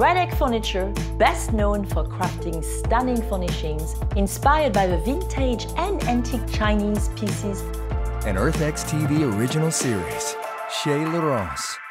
Gregg Furniture, best known for crafting stunning furnishings inspired by the vintage and antique Chinese pieces. An EarthxTV original series, Chez Laurence.